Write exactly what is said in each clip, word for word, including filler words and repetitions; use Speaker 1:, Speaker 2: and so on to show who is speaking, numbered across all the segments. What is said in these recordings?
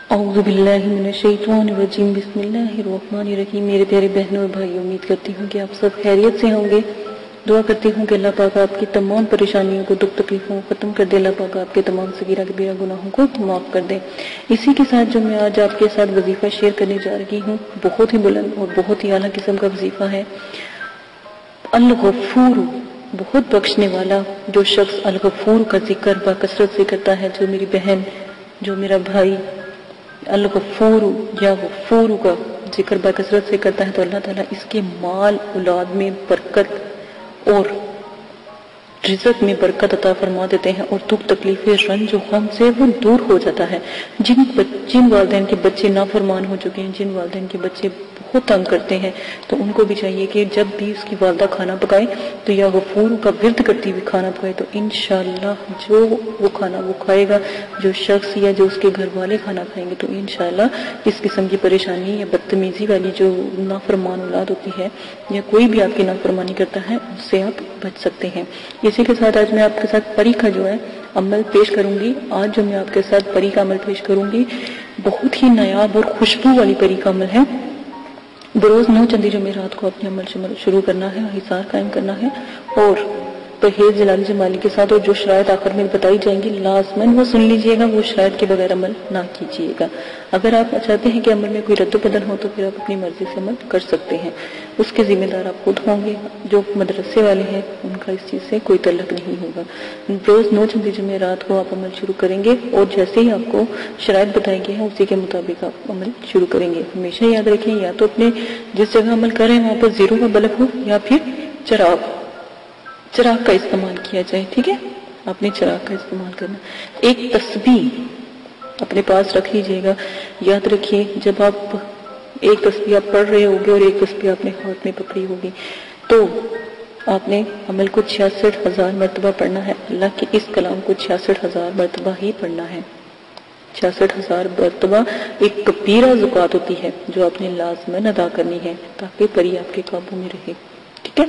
Speaker 1: اعوذ باللہ من الشیطان الرجیم بسم اللہ الرحمن الرحیم۔ میرے پیارے بہنوں اور بھائی، امید کرتی ہوں کہ آپ سب خیریت سے ہوں گے۔ دعا کرتی ہوں کہ اللہ پاک آپ کی تمام پریشانیوں کو، دکھ تکلیفوں کو ختم کر دے۔ اللہ پاک آپ کے تمام صغیرہ کبیرہ گناہوں کو معاف کر دے۔ اسی کے ساتھ جو میں آج آپ کے ساتھ وظیفہ شیئر کرنے جا رہی ہوں، بہت ہی بلند اور بہت ہی اعلیٰ قسم کا وظیفہ ہے۔ الغفور، بہت بخشنے والا۔ جو شخص الغفور کا ذکر بکثرت سے کرتا ہے، جو میری بہن، جو میرا بھائی الغفور یا غفور کا ذکر بکثرت سے کرتا ہے، تو اللہ تعالیٰ اس کے مال اولاد میں برکت اور رزق میں برکت عطا فرما دیتے ہیں، اور دکھ تکلیفیں رنج و غم سے وہ دور ہو جاتا ہے۔ جن جن والدین کے بچے نافرمان ہو چکے ہیں، جن والدین کے بچے بہت تنگ کرتے ہیں، تو ان کو بھی چاہیے کہ جب بھی اس کی والدہ کھانا پکائے تو یا غفور کا ورد کرتی ہوئی کھانا پکائے، تو انشاءاللہ جو وہ کھانا وہ کھائے گا، جو شخص یا جو اس کے گھر والے کھانا کھائیں گے، تو انشاءاللہ اس قسم کی پریشانی یا بدتمیزی والی جو نافرمان اولاد ہوتی ہے، یا کوئی بھی آپ کی نافرمانی کرتا ہے، اس سے آپ بچ سکتے ہیں۔ اسی کے ساتھ آج میں آپ کے ساتھ پری کا جو ہے عمل پیش کروں گی۔ آج جو میں آپ کے ساتھ پری کا عمل پیش کروں گی، بہت ہی نایاب اور خوشبو والی پری کا عمل ہے۔ بروز نو چندی جمعرات کو اپنے عمل شروع کرنا ہے، حصار قائم کرنا ہے، اور پرہیز جلالی جمالی کے ساتھ، اور جو شرائط آخر میں بتائی جائیں گی لازماً وہ سن لیجئے گا، وہ شرائط کے بغیر عمل نہ کیجئے گا۔ اگر آپ چاہتے ہیں کہ عمل میں کوئی رد و بدل ہو، تو پھر آپ اپنی مرضی سے عمل کر سکتے ہیں، اس کے ذمہ دار آپ خود ہوں گے۔ جو مدرسے والے ہیں ان کا اس چیز سے کوئی تعلق نہیں ہوگا۔ روز نو چندی جمعرات کو آپ عمل شروع کریں گے، اور جیسے ہی آپ کو شرائط بتائی گئی ہیں اسی کے مطابق آپ عمل شروع کریں گے۔ ہمیشہ یاد رکھیں، یا تو اپنے جس جگہ عمل کر رہے ہیں وہاں پر زیرو کا بلب ہو، یا پھر چراغ چراغ کا استعمال کیا جائے، ٹھیک ہے؟ آپ نے چراغ کا استعمال کرنا۔ ایک تسبیح اپنے پاس رکھ لیجئے گا۔ یاد رکھیے، جب آپ ایک تسبیح آپ پڑھ رہے ہوگے اور ایک تسبیح آپ نے ہاتھ میں پکڑی ہوگی، تو آپ نے عمل کو چھیاسٹھ ہزار مرتبہ پڑھنا ہے۔ اللہ کے اس کلام کو چھیاسٹھ ہزار مرتبہ ہی پڑھنا ہے۔ چھیاسٹھ ہزار مرتبہ ایک کبیرہ زکوٰۃ ہوتی ہے جو آپ نے لازماً ادا کرنی ہے، تاکہ پری آپ کے قابو میں رہے، ٹھیک ہے؟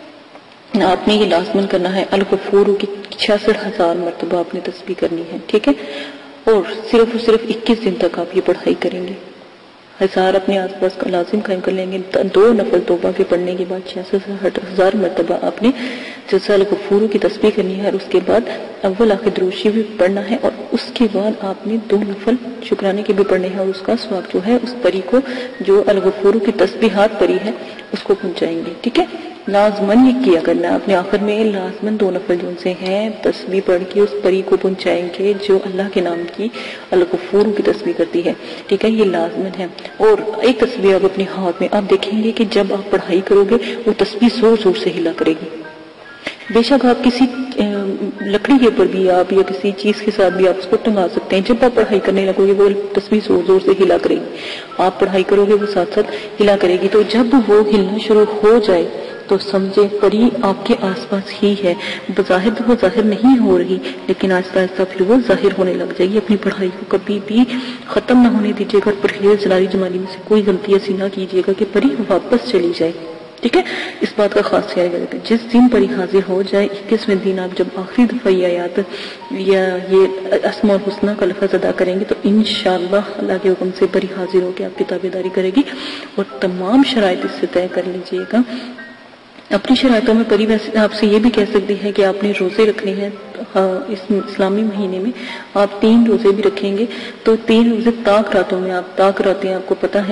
Speaker 1: آپ نے یہ لازماً کرنا ہے۔ الغفور کی چھیاسٹھ ہزار مرتبہ آپ نے تسبیح کرنی ہے، ٹھیک ہے؟ اور صرف اور صرف اکیس دن تک آپ یہ پڑھائی کریں گے۔ ہزار اپنے آس پاس کا لازم قائم کر لیں گے۔ دو نفل توبہ کے پڑھنے کے بعد چھیاسٹھ ہزار مرتبہ آپ نے جلسہ الغفور کی تسبیح کرنی ہے، اور اس کے بعد اول آخر درود شریف بھی پڑھنا ہے، اور اس کے بعد آپ نے دو نفل شکرانے کے بھی پڑھنے ہیں، اور اس کا ثواب جو ہے اس پری کو، جو الغفور کی تسبیحات پری ہے، اس کو پہنچائیں گے، ٹھیک ہے؟ لازماً یہ کیا کرنا ہے۔ اپنے آخر میں لازماً دو نفل جو ان سے ہیں تسبیح پڑھ کے اس پری کو پہنچائیں گے جو اللہ کے نام کی الغفور کی تسبیح کرتی ہے، ٹھیک ہے؟ یہ لازماً ہے۔ اور ایک تسبیح آپ اپنے ہاتھ میں، آپ دیکھیں گے کہ جب آپ پڑھائی کرو گے وہ تسبیح زور زور سے ہلا کرے گی۔ بے شک آپ کسی لکڑی کے اوپر بھی آپ یا کسی چیز کے ساتھ بھی آپ اس کو ٹنگا سکتے ہیں۔ جب آپ پڑھائی کرنے لگو گے وہ تسبیح زور زور سے ہلا کرے گی۔ آپ پڑھائی کرو گے وہ ساتھ ساتھ ہلا کرے گی۔ تو جب وہ ہلنا شروع ہو جائے تو سمجھے پری آپ کے آس پاس ہی ہے۔ بظاہر تو وہ ظاہر نہیں ہو رہی، لیکن آہستہ آہستہ پھر وہ ظاہر ہونے لگ جائے گی۔ اپنی پڑھائی کو کبھی بھی ختم نہ ہونے دیجیے گا، پرہیز جلالی جمالی میں سے کوئی غلطی ایسی نہ کیجیے گا کہ پری واپس چلی جائے، ٹھیک ہے؟ اس بات کا خاص خیال رکھیں۔ جس دن پری حاضر ہو جائے، اکیسویں دن آپ جب آخری دفعہ یہ آیات یا یہ اسماء الحسنی کا لفظ ادا کریں گے، تو انشاءاللہ اللہ کے حکم سے پری حاضر ہو کے آپ کی تابعداری کرے گی، اور تمام شرائط اس سے طے کر لیجیے گا۔ اپنی شرائطوں میں پری ویسے آپ سے یہ بھی کہہ سکتی ہے کہ آپ نے روزے رکھنے ہیں اس اسلامی مہینے میں، آپ تین روزے بھی رکھیں گے، تو تین روزے تاک راتوں میں آپ تاک راتیں آپ کو پتہ ہے۔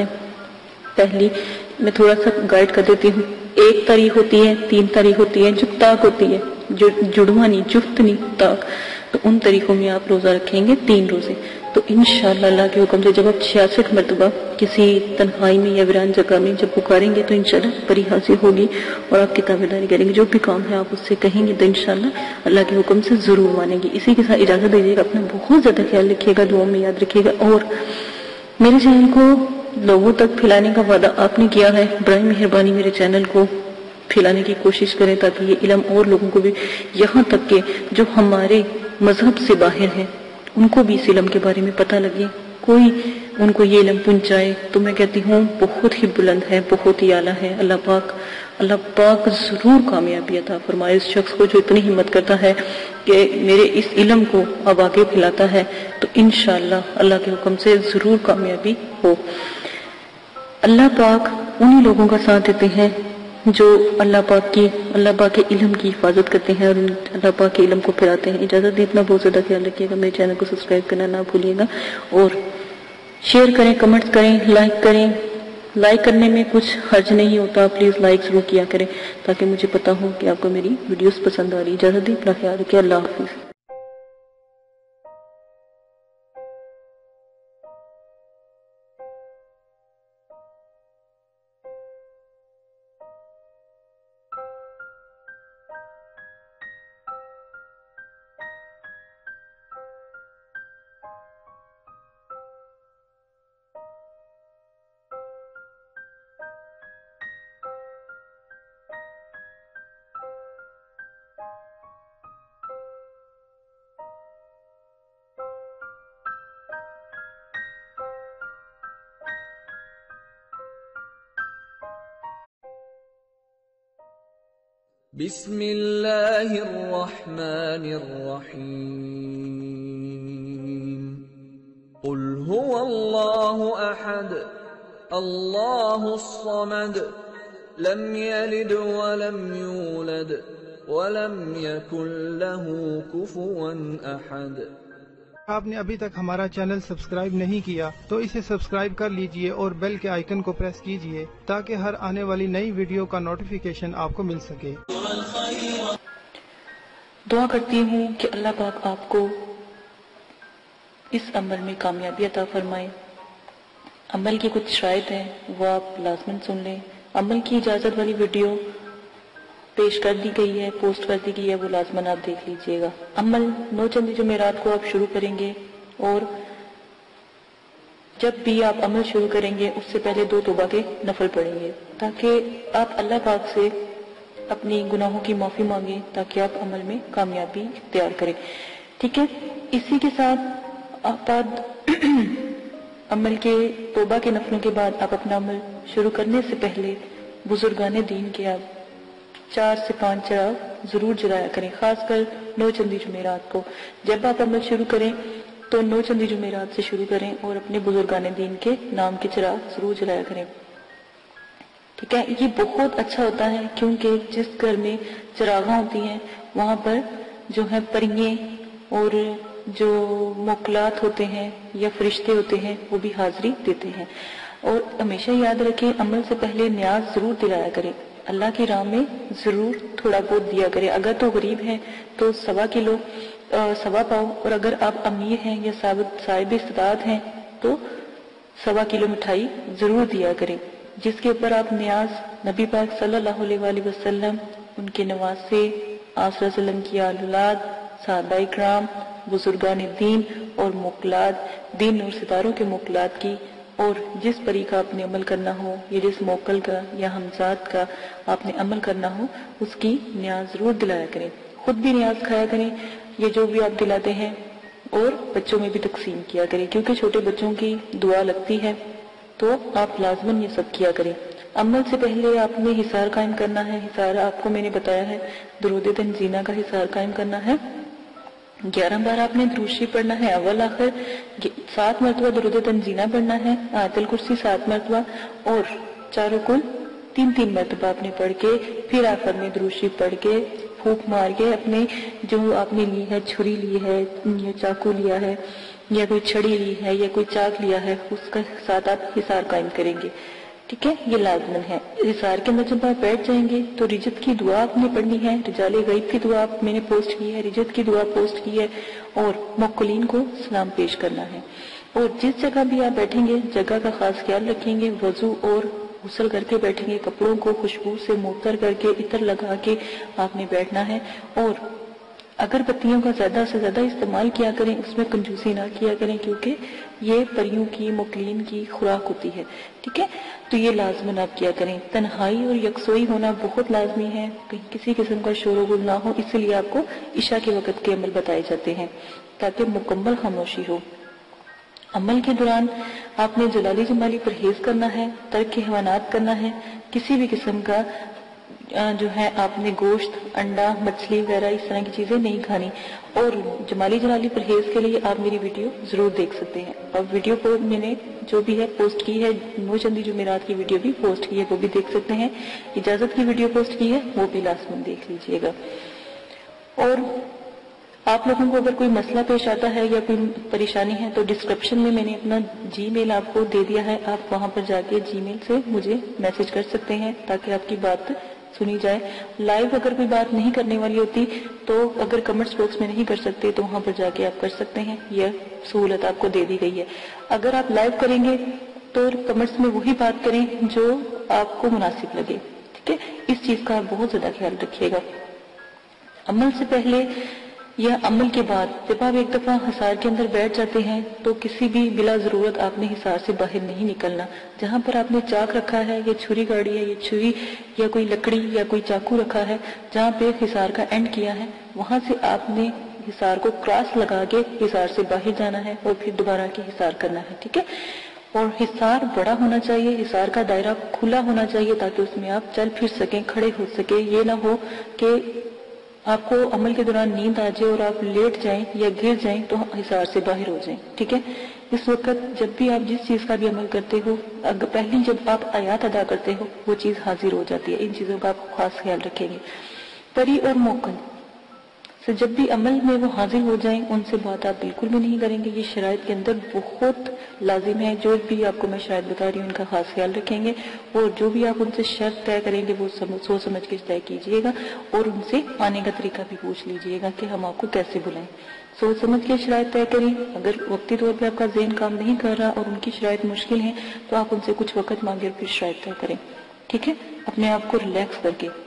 Speaker 1: پہلی میں تھوڑا سا گائیڈ کر دیتی ہوں۔ ایک تاریخ ہوتی ہے، تین تاریخ ہوتی ہے، جو تاک ہوتی ہے، جو جڑواں نہیں، جفت نہیں، تاک، تو ان تاریخوں میں آپ روزہ رکھیں گے، تین روزے۔ تو انشاءاللہ اللہ کے حکم سے جب آپ چھیاسٹھ مرتبہ کسی تنہائی میں یا ویران جگہ میں جب پکاریں گے، تو انشاءاللہ پری حاضر ہوگی اور آپ کی تابعداری کریں گے۔ جو بھی کام ہے آپ اس سے کہیں گے تو انشاءاللہ اللہ کے حکم سے ضرور مانیں گے۔ اسی کے ساتھ اجازت دیجیے گا، اپنا بہت زیادہ خیال رکھیے گا، دعا میں یاد رکھیے گا، اور میرے چینل کو لوگوں تک پھیلانے کا وعدہ آپ نے کیا ہے، برائے مہربانی میرے چینل کو پھیلانے کی کوشش کریں، تاکہ یہ علم اور لوگوں کو بھی، یہاں تک کہ جو ہمارے مذہب سے باہر ہیں ان کو بھی اس علم کے بارے میں پتہ لگے، کوئی ان کو یہ علم پہنچائے۔ تو میں کہتی ہوں بہت ہی بلند ہے، بہت ہی اعلیٰ ہے۔ اللہ پاک اللہ پاک ضرور کامیابی عطا فرمائے اس شخص کو جو اتنی ہمت کرتا ہے کہ میرے اس علم کو اب آگے پھیلاتا ہے، تو تو انشاءاللہ اللہ کے حکم سے ضرور کامیابی ہو۔ اللہ پاک انہی لوگوں کا ساتھ دیتے ہیں جو اللہ پاک کی اللہ پاک کے علم کی حفاظت کرتے ہیں اور اللہ پاک کے علم کو پھیلاتے ہیں۔ اجازت دینا، بہت زیادہ خیال رکھیے گا، میرے چینل کو سبسکرائب کرنا نہ بھولیے گا، اور شیئر کریں، کمنٹس کریں، لائک کریں۔ لائک کرنے میں کچھ حرج نہیں ہوتا، پلیز لائک ضرور کیا کریں تاکہ مجھے پتا ہو کہ آپ کو میری ویڈیوز پسند آ رہی۔ اجازت دی، اپنا خیال رکھیے، اللہ حافظ۔
Speaker 2: بسم اللہ الرحمن الرحیم قل هو اللہ احد اللہ الصمد لم یلد ولم یولد ولم یکن له کفوا احد۔
Speaker 3: آپ نے ابھی تک ہمارا چینل سبسکرائب نہیں کیا تو اسے سبسکرائب کر لیجئے اور بیل کے آئیکن کو پریس کیجئے تاکہ ہر آنے والی نئی ویڈیو کا نوٹیفیکیشن آپ کو مل سکے۔
Speaker 1: دعا کرتی ہوں کہ اللہ پاک آپ کو اس عمل میں کامیابی عطا فرمائے۔ عمل کی کچھ شرائط ہیں، وہ آپ لازماً سن لیں۔ عمل کی اجازت والی ویڈیو پیش کر دی گئی ہے، پوسٹ کر دی گئی ہے، وہ لازماً آپ دیکھ لیجئے گا۔ عمل نو چندی جمعرات کو آپ شروع کریں گے، اور جب بھی آپ عمل شروع کریں گے اس سے پہلے دو توبہ کے نفل پڑھیں گے تاکہ آپ اللہ پاک سے اپنی گناہوں کی معافی مانگیں، تاکہ آپ عمل میں کامیابی اختیار کریں، ٹھیک ہے۔ اسی کے ساتھ آپ عمل کے توبہ کے نفلوں کے بعد آپ اپنا عمل شروع کرنے سے پہلے بزرگان دین کے آپ چار سے پانچ چراغ ضرور جلایا کریں، خاص کر نو چندی جمعرات کو۔ جب آپ عمل شروع کریں تو نو چندی جمعرات سے شروع کریں اور اپنے بزرگان دین کے نام کے چراغ ضرور جلایا کریں، ٹھیک ہے۔ یہ بہت اچھا ہوتا ہے کیونکہ جس گھر میں چراغاں ہوتی ہیں وہاں پر جو ہے پریے اور جو موکلات ہوتے ہیں یا فرشتے ہوتے ہیں وہ بھی حاضری دیتے ہیں۔ اور ہمیشہ یاد رکھیں، عمل سے پہلے نیاز ضرور دلایا کریں، اللہ کی راہ میں ضرور تھوڑا بہت دیا کریں۔ اگر تو غریب ہیں تو سوا کلو سوا پاؤ، اور اگر آپ امیر ہیں یا صاحب استطاعت ہیں تو سوا کلو مٹھائی ضرور دیا کریں، جس کے اوپر آپ نیاز نبی پاک صلی اللہ علیہ وآلہ وسلم، ان کے نواسے، آپ صلی اللہ علیہ وسلم کی آل اولاد، صحابہ کرام، بزرگان دین اور موکلات، دین اور ستاروں کے موکلات کی، اور جس پری کا آپ نے عمل کرنا ہو یا جس موکل کا یا ہمزاد کا آپ نے عمل کرنا ہو اس کی نیاز ضرور دلایا کریں۔ خود بھی نیاز کھایا کریں، یہ جو بھی آپ دلاتے ہیں، اور بچوں میں بھی تقسیم کیا کریں کیونکہ چھوٹے بچوں کی دعا لگتی ہے، تو آپ لازماً یہ سب کیا کریں۔ عمل سے پہلے آپ نے حصار قائم کرنا ہے۔ حصار آپ کو میں نے بتایا ہے، درود تنزینہ کا حصار قائم کرنا ہے۔ گیارہ بار آپ نے درود شریف پڑھنا ہے اول آخر، سات مرتبہ درود تنزینہ پڑھنا ہے، آیت الکرسی سات مرتبہ، اور چاروں کل تین تین مرتبہ آپ نے پڑھ کے پھر آخر میں درود شریف پڑھ کے پھونک مار کے اپنے جو آپ نے لی ہے، چھری لی ہے یا چاقو لیا ہے یا کوئی چھڑی لی ہے یا کوئی چاک لیا ہے، اس کا ساتھ آپ حصار قائم کریں گے، ٹھیک ہے۔ یہ لازمن ہے۔ حصار کے اندر جب آپ بیٹھ جائیں گے تو رجت کی دعا آپ نے پڑھنی ہے، رجال غیب کی دعا میں نے پوسٹ کی ہے، رجت کی دعا پوسٹ کی ہے، اور موکلین کو سلام پیش کرنا ہے۔ اور جس جگہ بھی آپ بیٹھیں گے جگہ کا خاص خیال رکھیں گے، وضو اور غسل کر کے بیٹھیں گے، کپڑوں کو خوشبو سے معطر کر کے عطر لگا کے آپ نے بیٹھنا ہے، اور اگر بتیوں کا زیادہ سے زیادہ استعمال کیا کریں، اس میں کنجوسی نہ کیا کریں کیونکہ یہ پریوں کی موکلین کی خوراک ہوتی ہے، ٹھیک ہے۔ تو یہ لازماً آپ کیا کریں۔ تنہائی اور یکسوئی ہونا بہت لازمی ہے، کہیں کسی قسم کا شور و غل نہ ہو، اس لیے آپ کو عشاء کے وقت کے عمل بتائے جاتے ہیں تاکہ مکمل خاموشی ہو۔ عمل کے دوران آپ نے جلالی جمالی پرہیز کرنا ہے، ترک حیوانات کرنا ہے، کسی بھی قسم کا جو ہے آپ نے گوشت، انڈا، مچھلی وغیرہ اس طرح کی چیزیں نہیں کھانی. اور جمالی جلالی پرہیز کے لیے آپ میری ویڈیو ضرور دیکھ سکتے ہیں. اور ویڈیو کو میں نے جو بھی ہے پوسٹ کی ہے، نو چندی جمعرات کی ویڈیو بھی پوسٹ کی ہے، وہ بھی دیکھ سکتے ہیں. اجازت کی ویڈیو پوسٹ کی ہے، وہ بھی لازماً دیکھ لیجئے گا. اور آپ لوگوں کو اگر کوئی مسئلہ پیش آتا ہے یا کوئی پریشانی ہے تو ڈسکرپشن میں میں نے اپنا جی میل آپ کو دے دیا ہے. آپ وہاں پر جا کے جی میل سے مجھے میسج کر سکتے ہیں تاکہ آپ کی بات سنی جائے. لائیو اگر کوئی بات نہیں کرنے والی ہوتی تو اگر کمنٹس باکس میں نہیں کر سکتے تو وہاں پر جا کے آپ کر سکتے ہیں. یہ سہولت آپ کو دے دی گئی ہے. اگر آپ لائیو کریں گے تو کمنٹس میں وہی بات کریں جو آپ کو مناسب لگے. ٹھیک ہے، اس چیز کا آپ بہت زیادہ خیال رکھیے گا. عمل سے پہلے یا عمل کے بعد جب آپ ایک دفعہ حصار کے اندر بیٹھ جاتے ہیں تو کسی بھی بلا ضرورت آپ نے حصار سے باہر نہیں نکلنا. جہاں پر آپ نے چاک رکھا ہے یا چھری گاڑی ہے یا چھری یا کوئی لکڑی یا کوئی چاقو رکھا ہے، جہاں پہ حصار کا اینڈ کیا ہے وہاں سے آپ نے حصار کو کراس لگا کے حصار سے باہر جانا ہے اور پھر دوبارہ کے حصار کرنا ہے. ٹھیک ہے، اور حصار بڑا ہونا چاہیے، حصار کا دائرہ کھلا ہونا چاہیے تاکہ اس میں آپ چل پھر سکیں، کھڑے ہو سکیں. یہ نہ ہو کہ آپ کو عمل کے دوران نیند آ جائے اور آپ لیٹ جائیں یا گر جائیں تو حصار سے باہر ہو جائیں. ٹھیک ہے، اس وقت جب بھی آپ جس چیز کا بھی عمل کرتے ہو، پہلی جب آپ آیات ادا کرتے ہو وہ چیز حاضر ہو جاتی ہے. ان چیزوں کا آپ خاص خیال رکھیں گے. پری اور موکل سے جب بھی عمل میں وہ حاضر ہو جائیں ان سے بات آپ بالکل بھی نہیں کریں گے. یہ شرائط کے اندر بہت لازم ہے. جو بھی آپ کو میں شرائط بتا رہی ہوں ان کا خاص خیال رکھیں گے. اور جو بھی آپ ان سے شرط طے کریں گے وہ سوچ سمجھ کے طے کیجئے گا اور ان سے آنے کا طریقہ بھی پوچھ لیجئے گا کہ ہم آپ کو کیسے بلائیں. سوچ سمجھ کے شرائط طے کریں. اگر وقتی طور پہ آپ کا ذہن کام نہیں کر رہا اور ان کی شرائط مشکل ہیں تو آپ ان سے کچھ وقت مانگے اور پھر شرائط طے کریں. ٹھیک ہے، اپنے آپ کو ریلیکس کر کے.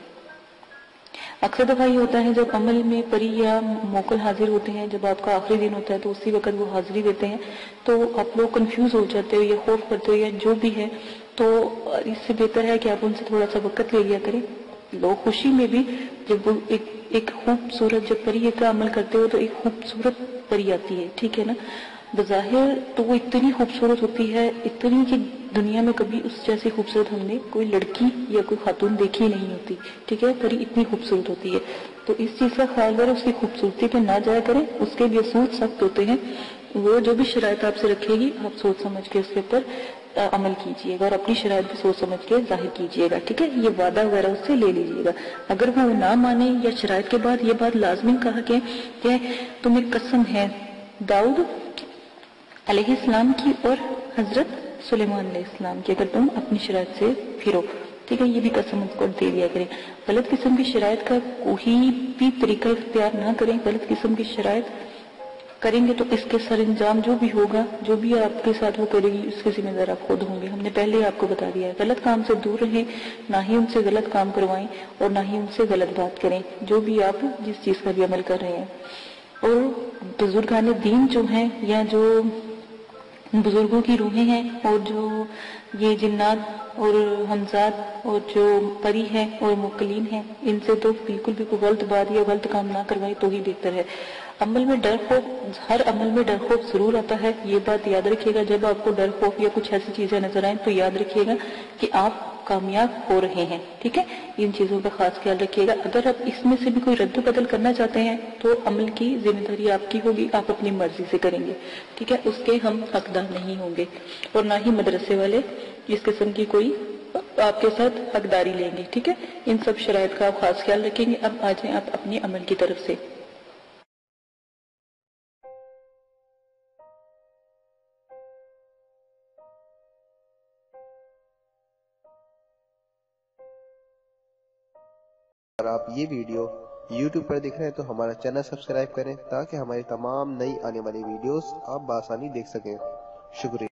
Speaker 1: اکثر دفعہ یہ ہوتا ہے جب عمل میں پری یا موکل حاضر ہوتے ہیں، جب آپ کا آخری دن ہوتا ہے تو اسی وقت وہ حاضری دیتے ہیں تو آپ لوگ کنفیوز ہو جاتے ہو یا خوف کرتے ہو یا جو بھی ہے. تو اس سے بہتر ہے کہ آپ ان سے تھوڑا سا وقت لے لیا کریں. لوگ خوشی میں بھی جب وہ ایک ایک خوبصورت جب پری کا عمل کرتے ہو تو ایک خوبصورت پری آتی ہے. ٹھیک ہے نا، بظاہر تو وہ اتنی خوبصورت ہوتی ہے، اتنی کہ دنیا میں کبھی اس جیسی خوبصورت ہم نے کوئی لڑکی یا کوئی خاتون دیکھی نہیں ہوتی. ٹھیک ہے، پری اتنی خوبصورت ہوتی ہے. تو اس چیز کا خیال کریں، اس کی خوبصورتی پہ نہ جایا کریں. اس کے بھی اصول سخت ہوتے ہیں. وہ جو بھی شرائط آپ سے رکھے گی آپ سوچ سمجھ کے اس کے اوپر عمل کیجئے گا اور اپنی شرائط بھی سوچ سمجھ کے ظاہر کیجئے گا. ٹھیک ہے، یہ وعدہ وغیرہ اس سے لے لیجئے گا. اگر وہ نہ مانے یا شرائط کے بعد یہ بات لازمی کہا کہ کہ تمہیں قسم ہے داؤد علیہ السلام کی اور حضرت سلیمان علیہ السلام کی، اگر تم اپنی شرائط سے پھرو. ٹھیک ہے، یہ بھی قسم اس کو دے دیا کریں. غلط قسم کی شرائط کا کوئی بھی طریقہ اختیار نہ کریں. غلط قسم کی شرائط کریں گے تو اس کے سر انجام جو بھی ہوگا، جو بھی آپ کے ساتھ وہ کرے گی اس کے ذمہ دار آپ خود ہوں گے. ہم نے پہلے آپ کو بتا دیا ہے. غلط کام سے دور رہیں، نہ ہی ان سے غلط کام کروائیں اور نہ ہی ان سے غلط بات کریں جو بھی آپ جس چیز کا بھی عمل کر رہے ہیں. اور بزرگان دین جو ہیں یا جو بزرگوں کی روحیں ہیں اور جو یہ جنات اور حمزات اور جو پری ہیں اور مقلین ہیں، ان سے تو بالکل بھی کوئی غلط بات یا غلط کام نہ کروائیں تو ہی بہتر ہے. عمل میں ڈر خوف، ہر عمل میں ڈر خوف ضرور آتا ہے. یہ بات یاد رکھیے گا. جب آپ کو ڈر خوف یا کچھ ایسی چیزیں نظر آئیں تو یاد رکھیے گا کہ آپ کامیاب ہو رہے ہیں. ٹھیک ہے، ان چیزوں کا خاص خیال رکھیے گا. اگر آپ اس میں سے بھی کوئی رد و بدل کرنا چاہتے ہیں تو عمل کی ذمہ داری آپ کی ہوگی، آپ اپنی مرضی سے کریں گے. ٹھیک ہے، اس کے ہم حقدار نہیں ہوں گے اور نہ ہی مدرسے والے اس قسم کی کوئی آپ کے ساتھ حقداری لیں گے. ٹھیک ہے، ان سب شرائط کا آپ خاص خیال رکھیں گے. اب آ جائیں آپ اپنے عمل کی طرف سے.
Speaker 4: اگر آپ یہ ویڈیو یوٹیوب پر دیکھ رہے ہیں تو ہمارا چینل سبسکرائب کریں تاکہ ہماری تمام نئی آنے والی ویڈیوز آپ بآسانی دیکھ سکیں. شکریہ.